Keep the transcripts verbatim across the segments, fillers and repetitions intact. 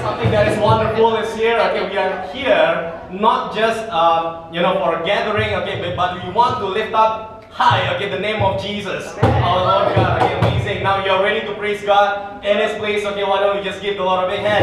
something that is wonderful is here. Okay, we are here not just um, you know for a gathering. Okay, but, but we want to lift up high. Okay, the name of Jesus, our Lord God. Okay, amazing. Now you are ready to praise God in His place. Okay, why don't we just give the Lord a big hand?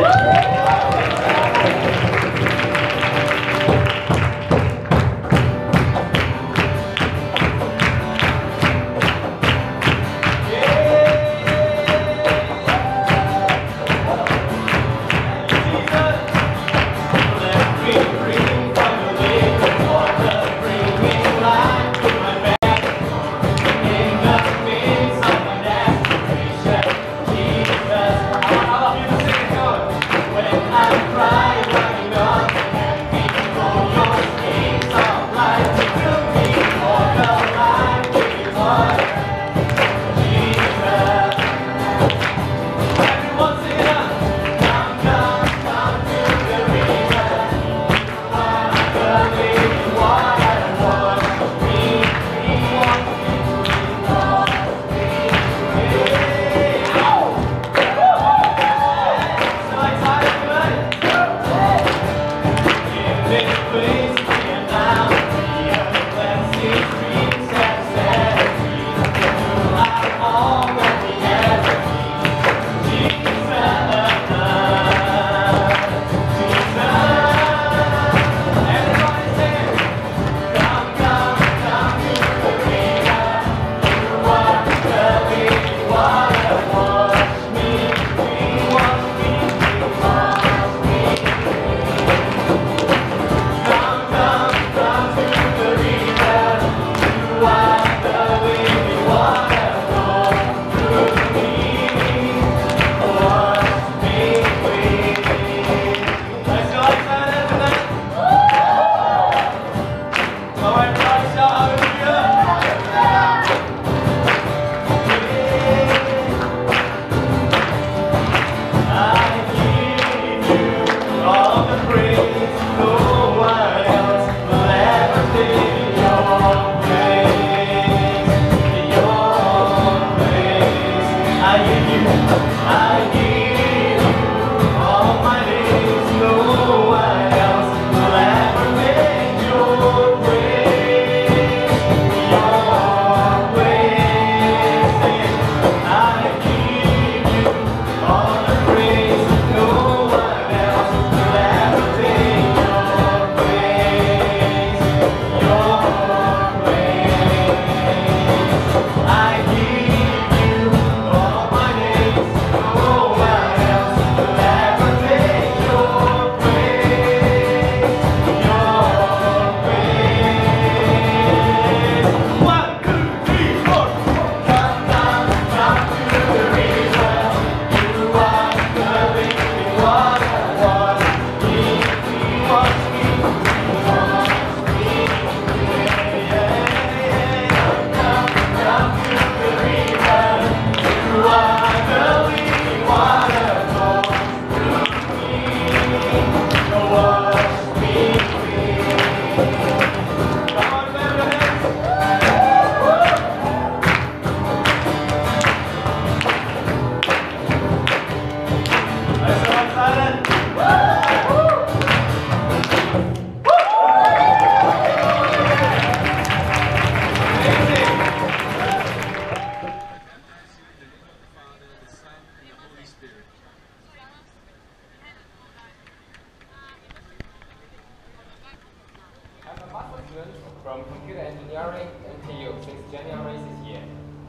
From computer engineering N T U since January this year.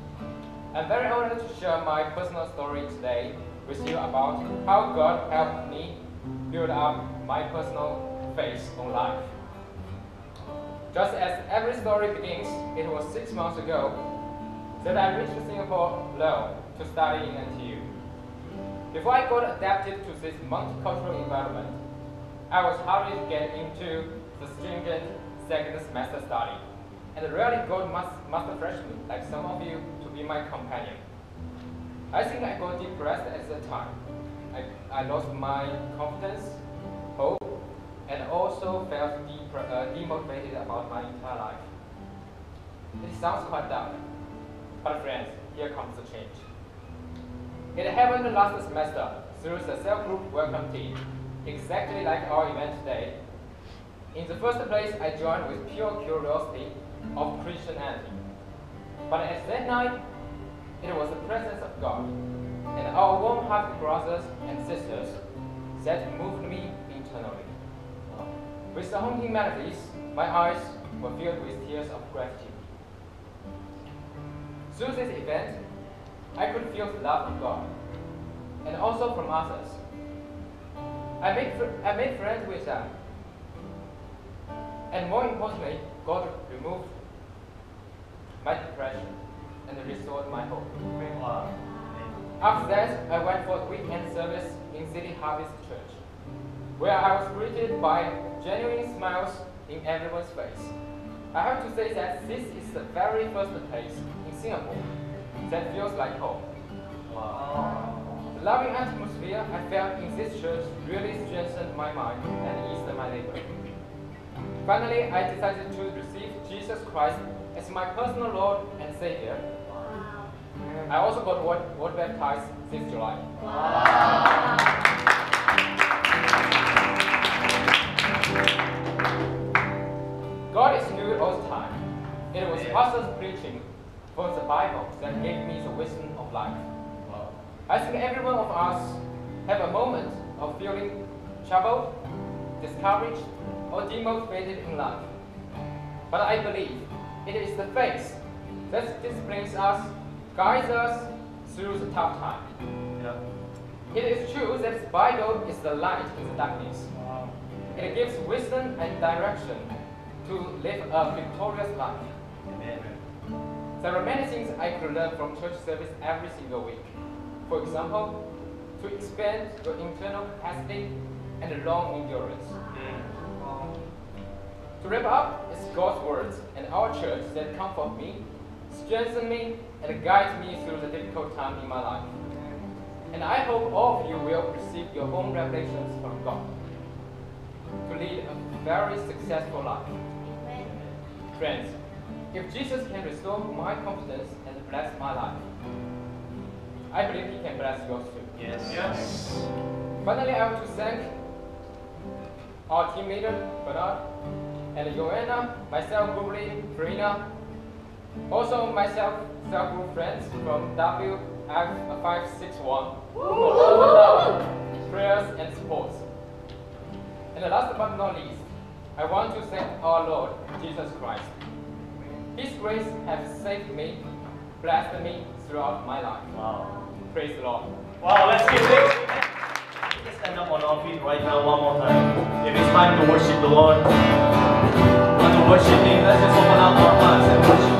I'm very honored to share my personal story today with you about how God helped me build up my personal faith on life. Just as every story begins, it was six months ago that I reached Singapore alone to study in N T U. Before I got adapted to this multicultural environment, I was hardly to get into the stringent second semester study, and rarely got master freshman like some of you to be my companion. I think I got depressed at the time. I, I lost my confidence, hope, and also felt uh, demotivated about my entire life. It sounds quite dark, but friends, here comes the change. It happened last semester, through the cell group welcome team, exactly like our event today. In the first place, I joined with pure curiosity of Christianity. But at that night, it was the presence of God and our warm-hearted brothers and sisters that moved me internally. With the haunting melodies, my eyes were filled with tears of gratitude. Through this event, I could feel the love of God, and also from others. I made, fr I made friends with them, and more importantly, God removed my depression and restored my hope. Wow. After that, I went for a weekend service in City Harvest Church, where I was greeted by genuine smiles in everyone's face. I have to say that this is the very first place in Singapore that feels like home. Wow. The loving atmosphere I felt in this church really strengthened my mind and eased my labor. Finally, I decided to receive Jesus Christ as my personal Lord and Savior. Wow. I also got water, water baptized this July. Wow. God is good all the time. It was Yeah. pastors preaching from the Bible that gave me the wisdom of life. Wow. I think every one of us have a moment of feeling troubled, discouraged, or demotivated in life. But I believe it is the faith that disciplines us, guides us through the tough time. Yeah. It is true that the Bible is the light in the darkness. Wow. It gives wisdom and direction to live a victorious life. Amen. There are many things I could learn from church service every single week. For example, to expand your internal capacity and long endurance. To wrap up, it's God's words and our church that comfort me, strengthen me, and guide me through the difficult time in my life. And I hope all of you will receive your own revelations from God to lead a very successful life. Amen. Friends, if Jesus can restore my confidence and bless my life, I believe He can bless yours too. Yes. Yes. Finally, I want to thank our team leader, Bernard, and Joanna, myself, Gubli, Farina, also myself, cell group friends from W F five six one, for all the love, prayers, and support. And last but not least, I want to thank our Lord Jesus Christ. His grace has saved me, blessed me throughout my life. Wow. Praise the Lord. Wow, let's give thanks. Let's stand up on our feet right now one more time. If it's time to worship the Lord, want to worship Him, let's just open up our hearts and worship